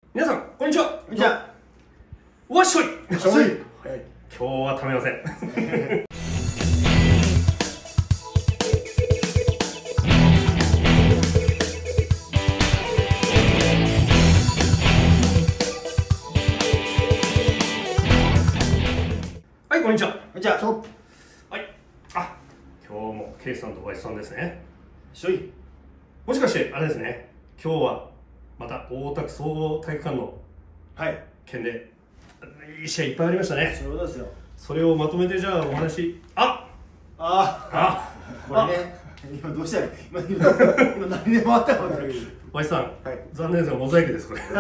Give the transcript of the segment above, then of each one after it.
皆さんこんにちは。 じゃあわっしょい。 今日はためません。はい、こんにちは。 じゃあはい。あ、今日もケイさんと小林さんですね。 しょいもしかしてあれですね。今日はまた大田区総合体育館のはい件でいい試合いっぱいありましたね。 そういうことですよ。 それをまとめてじゃあお話。 これね今どうしたら今何でもあったか分からないけど小林さん、 はい残念ですがモザイクですこれ。さ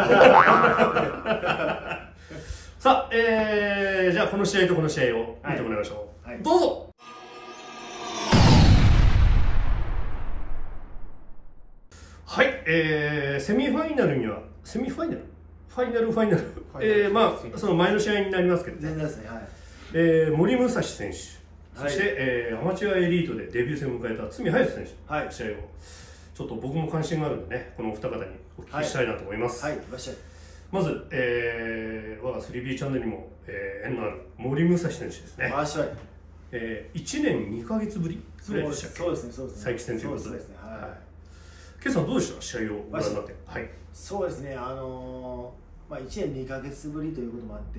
あ、じゃあこの試合とこの試合を見てもらいましょう。 はいどうぞ。はい、セミファイナルにはファイナル、まあその前の試合になりますけど、 全然ですね。はい森武蔵選手、そして、 はいアマチュアエリートでデビュー戦を迎えた渥美隼人選手のはい試合をちょっと僕も関心があるんでね、このお二方にお聞きしたいなと思います。 はいいらっしゃい。 まず、我が 3B チャンネルにも、縁のある森武蔵選手ですね。 回しはい。 1年2ヶ月ぶりぐらいでしたっけ。 そうですねそうですね。 再起戦ということで。 そうですね。はい。 ケイさんどうでした試合をご覧になって。はい。 そうですね。まあ1年2ヶ月ぶりということもあって、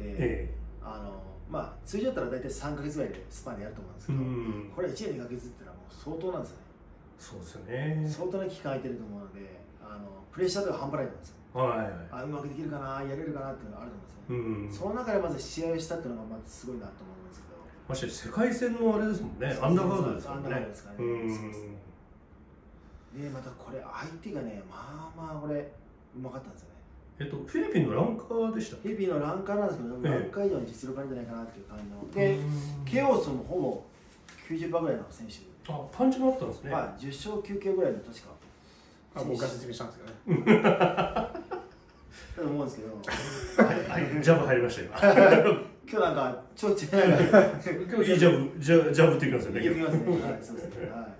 まあ通常だったら大体3ヶ月ぐらいでスパンでやると思うんですけど、これ1年2ヶ月ってのはもう相当なんですよね。 そうですよね。 相当な期間空いてると思うので、プレッシャーとか半端ないと思うんですよ。うまくできるかな、やれるかなっていうのがあると思うんですよ。その中でまず試合をしたっていうのがまずすごいなと思うんですけど。 まして世界戦のあれですもんね。アンダーカードですもんね。 アンダーカードですからね。でまたこれ相手がね、まあまあこれうまかったんですよね。 フィリピンのランカーでした。 フィリピンのランカーなんですけど、ランカー以上に実力あるんじゃないかなっていう感じの。で、ケオスもほぼ90%ぐらいの選手。 パンチもあったんですね。 はい、10勝9強ぐらいの確か。 僕が説明したんですけどね。 だと思うんですけど。 はい、ジャブ入りました今。 今日なんかちょっと違う。 今日いいジャブっていきますよね。 いきますね。はい、そうですね。はい。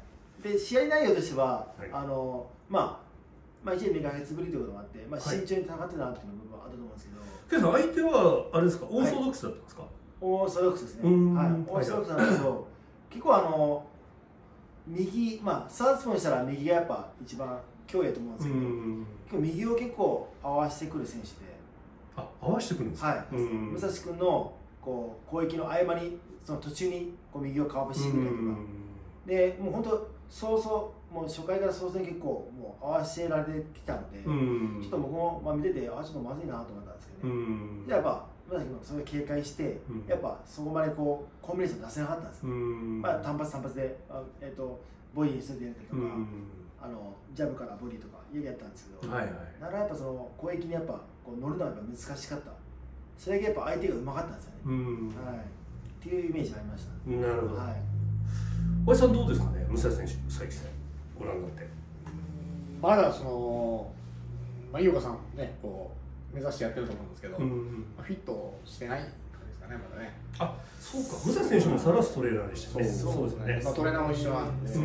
で試合内容としては、まあ1年2ヶ月ぶりということもあって、まあ慎重に戦ってたなっていうのもあったと思うんですけど。 ケイさん相手はあれですか、オーソドックスだったんですか。 オーソドックスですね。はい、オーソドックスなんですけど、結構右、まあサウスポーにしたら右がやっぱ一番脅威だと思うんですけど、今日右を結構合わせてくる選手で。 合わせてくるんですか。 はい。武蔵君のこう攻撃の合間にその途中にこう右をカーブしてくれたりとか。でもう本当もう初回から早々に結構もう合わせられてきたので、ちょっと僕も見ててちょっとまずいなと思ったんですけどね。でやっぱ武蔵君もそれを警戒して、やっぱそこまでこうコンビネーション出せなかったんですよ。まあ単発でボディにするでやったりとか、ジャブからボディとかやったんですけど、ならやっぱその攻撃にやっぱこう乗るのはやっぱ難しかった。それだけやっぱ相手がうまかったんですよね。はい。っていうイメージありました。 なるほど。 はい。 小林さんどうですかね、武蔵選手再起戦ご覧になって。 まだ井岡さんねこう目指してやってると思うんですけど、フィットしてない感じですかねまだね。 そうか、武蔵選手もサラストレーナーでしたね。 そうですね。トレーナーも一緒なんで、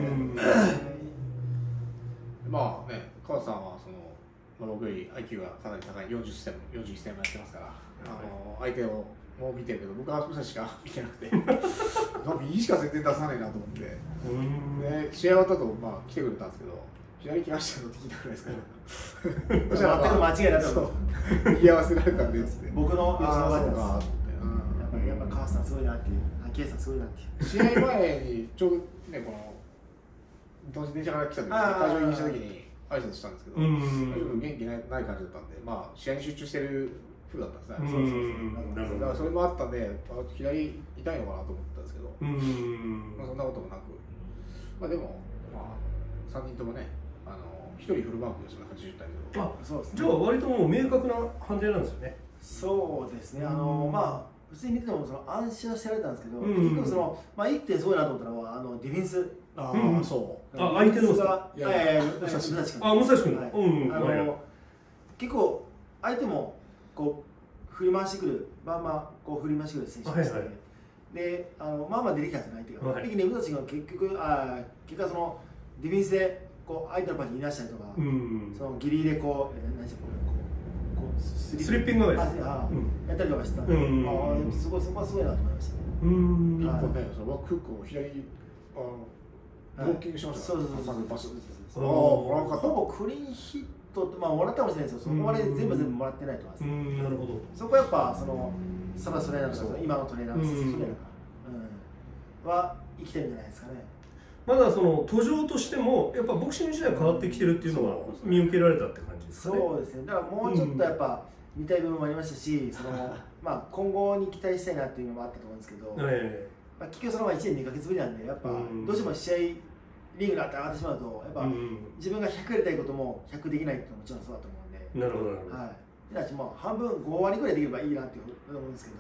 まあね川田さんは僕より IQ がかなり高い41戦もやってますから、相手をもう見てるけど僕は武蔵しか見てなくて右しか全然出さないなと思って、で試合終わった後来てくれたんですけど左来ましたよって聞いたぐらいですからそしたら全く間違いなく言い合わせられたんでっつって僕の予想がそうかやっぱ川瀬さんすごいなっていう、ケイさんすごいなっていう。 試合前にちょうどね電車から来た時に会場入りした時に挨拶したんですけど、ちょっと元気ない感じだったんで、試合に集中してる風だったんですね。だからそれもあったんで、左痛いのかなと思ったんですけど、そんなこともなく、でも3人ともね、1人フルマークですよね、80体けど。 そうですね。じゃあ割ともう明確な判定なんですよね。 そうですね。普通に見てても安心はしてられたんですけど、結局1点すごいなと思ったのはディフェンス。 そう。 相手のですか。 武蔵君。 武蔵君。 結構相手もこう振り回してくる、こう振り回してくる選手ですね。で、出てきたんですね、相手が。的に武蔵君は結局はディフェンスでこう相手のパンチにいらしたりとか、そのギリギリでこううスリッピングアウェイです。 やったりとかしてたんで、すごい、そこはすごいなと思いましたね。 一本ね、そのバックフックを左ブロッキングしました。 そう。 ほぼクリーンヒットって、もらったかもしれないですけど、そこまで全部もらってないと思います。 なるほど。 そこはやっぱそのサバストレーナーとか今のトレーナーのトレーナーは生きてるんじゃないですかね。 まだその途上としてもやっぱボクシング時代変わってきてるっていうのは見受けられたって感じですかね。 そうですね。だからもうちょっとやっぱ見たい部分もありましたし、その今後に期待したいなっていうのもあったと思うんですけど、結局その1年2ヶ月ぶりなんでやっぱどうしても試合リーグになって上がってしまうとやっぱ自分が100やりたいことも100できないっていうのももちろんそうだと思うんで。 なるほど。 はい。半分5割ぐらいできればいいなって思うんですけど。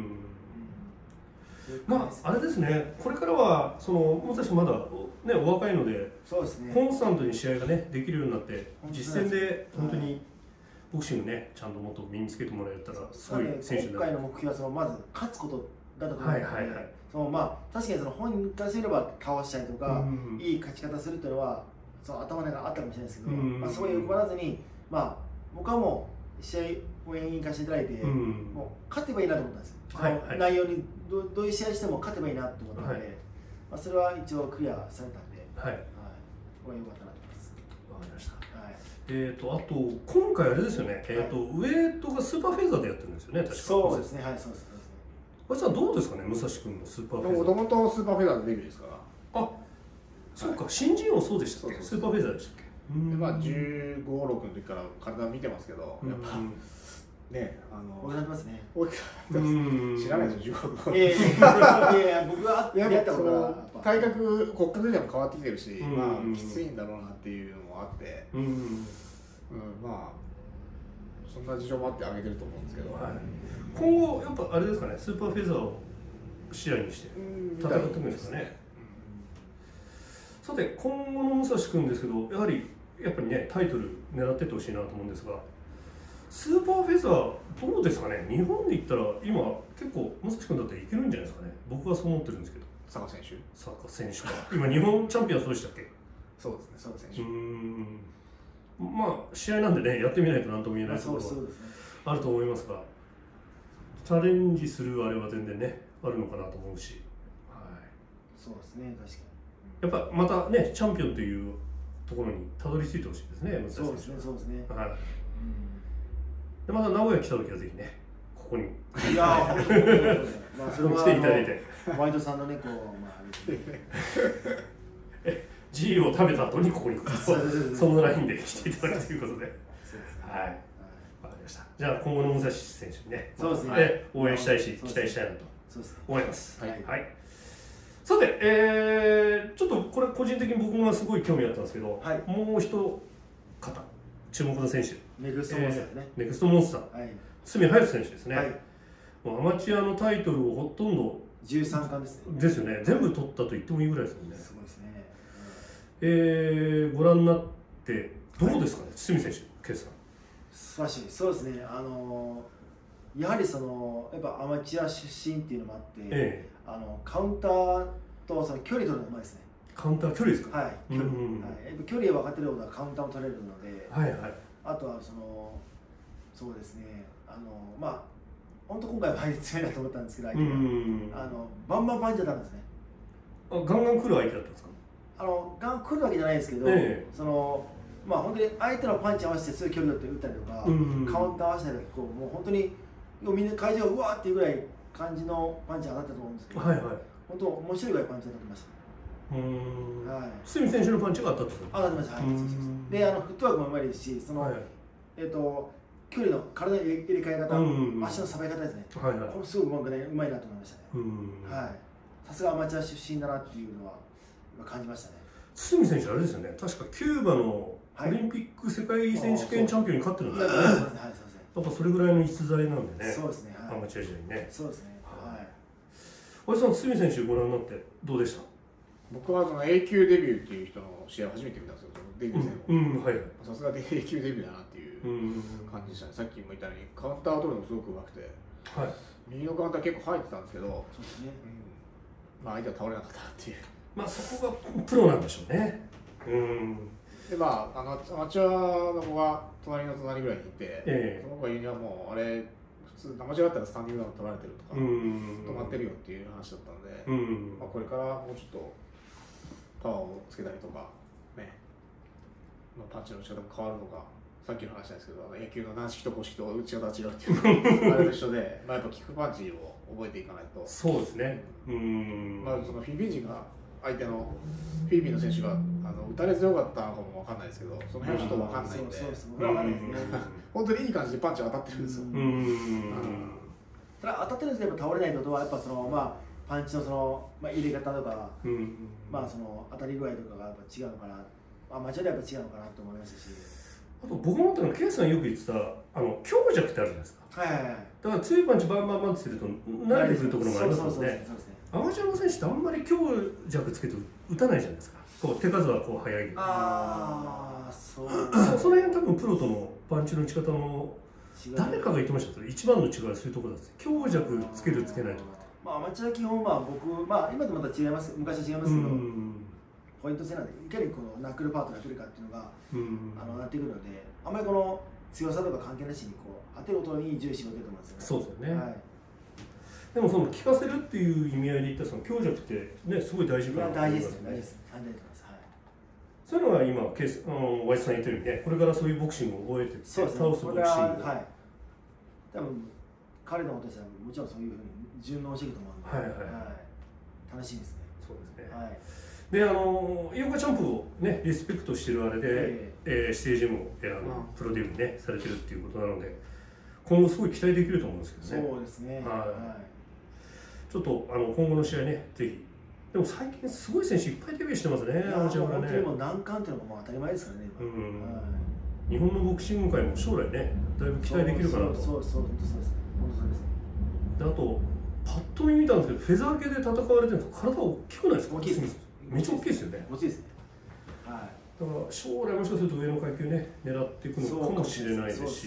あれですね、これからはそのもしまだねお若いので、 そうですね、 コンスタントに試合がねできるようになって実戦で本当にボクシングねちゃんともっと身につけてもらえたらすごい選手になる。 今回の目標はそのまず勝つことだと思うので、その確かにその本人からすれば倒したりとか、いい勝ち方するっていうのはその頭の中にあったかもしれないですけど、そこに欲張らずに僕はもう試合を演化していただいて、もう勝てばいいなと思ったんですよ。内容にどういう試合しても勝てばいいなと思ったので、それは一応クリアされたんで、これは良かったなと思います。 わかりました。あと今回あれですよね。ウエイトがスーパーフェザーでやってるんですよね。確か。 そうですね。はい、そうです。 あいさんどうですかね、武蔵君のスーパーフェザー。 もともとスーパーフェザーのデビューですから。 あ、そうか、新人王そうでしたっけ。スーパーフェザーでしたっけ。 15、6の時から体見てますけど、やっぱね、 大きくなってますね。 大きくなってます。知らないですよ、15、6。 いや僕はやったことが体格、骨格でも変わってきてるし、きついんだろうなっていうのもあって、そんな事情もあってあげてると思うんですけど、 今後やっぱあれですかね、スーパーフェザーを視野にして戦っていくんですかね。さて今後の武蔵君ですけど、やっぱりねタイトル狙ってってほしいなと思うんですが、スーパーフェザーどうですかね。日本で言ったら今結構武蔵君だったらいけるんじゃないですかね。僕はそう思ってるんですけど。 佐賀選手か。今日本チャンピオンそうでしたっけ。 そうですね、佐賀選手。 試合なんでねやってみないと何とも言えないところはあると思いますが、チャレンジするあれは全然ねあるのかなと思うし、 そうですね、確かに。 やっぱまたねチャンピオンというところにたどり着いてほしいですね。 そうですね。 でまた名古屋来た時はぜひねここにいやそれも来ていただいて、 ワイドさんのねこうG を食べた後にここに来るそのラインで来ていただくということで、わかりました。じゃあ今後の武蔵選手にね応援したいし期待したいなと思います。さて、ちょっとこれ個人的に僕がすごい興味あったんですけど、もう一方注目の選手、 ネクストモンスターですね。 ネクストモンスター、堤隼選手ですね。アマチュアのタイトルをほとんど 13冠ですね。 ですよね。全部取ったと言ってもいいぐらいですもんね。 すごいですね。ご覧になってどうですかね、堤選手、ケイさん。 素晴らしい。そうですね。やはりやっぱアマチュア出身っていうのもあって、カウンターとその距離取るのがうまいですね。 カウンター距離ですか。 距離が分かってることはカウンターも取れるので、あとはそうですね。本当今回は強いなと思ったんですけど、相手がバンバンパンチだったんですね。 ガンガン来る相手だったんですか。 ガンガン来るわけじゃないですけど、本当に相手のパンチ合わせてすぐ距離を取って打ったりとか、カウンター合わせたりとか、もう本当にみんな会場がうわーっていうぐらい感じのパンチが当たったと思うんですけど、本当面白いぐらいパンチが当たってました。 堤選手のパンチが当たったと。 当たってました。で、フットワークもうまいですし、距離の体の入れ替え方、足のさばき方ですね。これすごくうまいなと思いましたね。さすがアマチュア出身だなっていうのは感じましたね。 堤選手あれですよね。確かキューバのオリンピック世界選手権チャンピオンに勝ってるんですよね。やっぱそれぐらいの逸材なんでね。 そうですね。 アマチュア時代にね。 そうですね。 おじさん、堤選手ご覧になってどうでした？ 僕はその A 級デビューっていう人の試合を初めて見たんですよ。デビュー戦を。さすが A 級デビューだなっていう感じでしたね。さっきも言ったようにカウンターを取るのすごくうまくて、右のカウンター結構入ってたんですけど、相手は倒れなかったっていう。 そこがプロなんでしょうね。 でまあアマチュアの子が隣の隣ぐらいにいて、その子が言うにはもうあれ普通アマチュアだったらスタンディングダウン取られてるとか、止まってるよっていう話だったので、まあこれからもうちょっとパワーをつけたりとかね、まあ、パンチの打ち方も変わるのか。さっきの話なんですけど、野球の軟式と硬式と打ち方が違うっていうあれと一緒で、まあやっぱキックパンチを覚えていかないと。 そうですね。 まあそのフィリピン人が相手のフィリピンの選手が打たれ強かったのかもわかんないですけど、その辺はちょっとわかんないんで、本当にいい感じでパンチ当たってるんですよ。 それは当たってるんですけど倒れないってことはやっぱそのまあパンチのそのまあ入れ方とか、まあその当たり具合とかがやっぱ違うのかな。間違いはやっぱ違うのかなと思いましたし、 あと僕思ったのはケイさんよく言ってた強弱ってあるじゃないですか。だから強いパンチバンバンバンってすると慣れてくるところもありますので、アマチュアの選手ってあんまり強弱つけて打たないじゃないですか。こう手数はこう速いけど、その辺多分プロとのパンチの打ち方も誰かが言ってましたけど、一番の違いはそういうところだって、強弱つけるつけないとかって。 まあアマチュア基本まあ僕まあ今とまた違います、昔は違いますけど、ポイント制なんでいかにこのナックルパートが来るかっていうのがなってくるので、あんまりこの強さとか関係なしにこう当てる音に重視を出ると思うんですよね。 そうですよね。でもその効かせるっていう意味合いで言ったらその強弱ってねすごい大事かなと思いますね。 大事です。 そういうのが今ワイスさん言ってるようにね、これからそういうボクシングを覚えて倒すボクシング。 多分彼のことしたらもちろんそういうふうに順応していくと思うので、楽しいですね。 そうですね。で井岡チャンプをねリスペクトしてるあれで、指定ジムをプロデビューねされてるっていうことなので、今後すごい期待できると思うんですけどね。 そうですね。 ちょっと今後の試合ねぜひ。でも最近すごい選手いっぱいデビューしてますね。アマチュアがね。 もう難関っていうのがもう当たり前ですからね。 日本のボクシング界も将来ねだいぶ期待できるかなと。 そうです。本当そうです。 であとパッと見見たんですけど、フェザー系で戦われてるんですけど、体大きくないですか？ 大きいです。 めっちゃ大きいですよね。 大きいですね。 だから将来もしかすると上の階級ね狙っていくのかもしれないですし。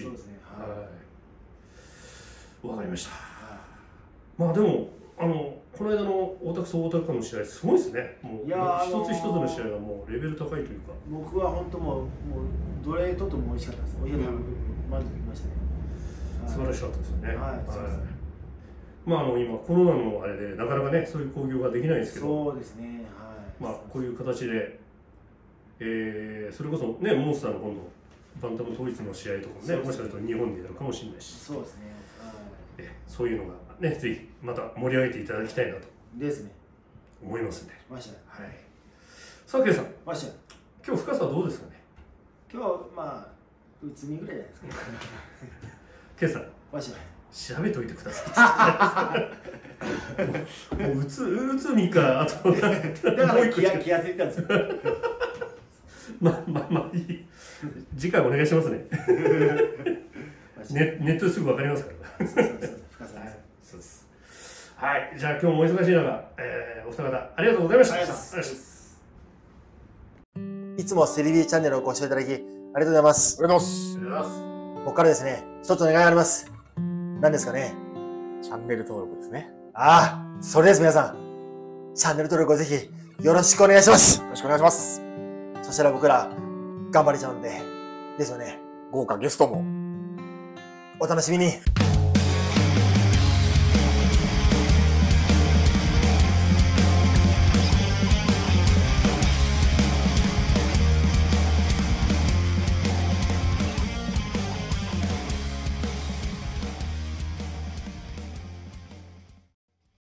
わかりました。まあでもこの間の大田区総合体育館の試合すごいですね。もう一つ一つの試合がもうレベル高いというか。 僕は本当もうどれとっても美味しかったです。お昼満足できましたね。 素晴らしかったですよね。まあ今コロナのあれでなかなかねそういう興行ができないんですけど、 そうですね。 まあこういう形で、それこそねモンスターの今度バンタム統一の試合とかもねもしかすると日本でやるかもしれないし、 そうですね。 そういうのがねぜひまた盛り上げていただきたいなとですね。 思いますんで。 ました。 はい。さあケイさん。 ました。 今日深さはどうですかね。 今日まあうつみぐらいじゃないですか。 ケイさん。 ました。 調べといてください。もううつみかあとだから気がついたんですよ。 まあいい。次回お願いしますね。ネットですぐ分かりますから。そうです。はい、じゃあ今日もお忙しい中、お二方ありがとうございました。 いつもセリビーチャンネルをご視聴いただきありがとうございます。 ありがとうございます。 ここからですね、一つお願いがあります。何ですかね。 チャンネル登録ですね。 それです。皆さんチャンネル登録をぜひよろしくお願いします。 よろしくお願いします。 そしたら僕ら頑張れちゃうんでですよね。 豪華ゲストもお楽しみに。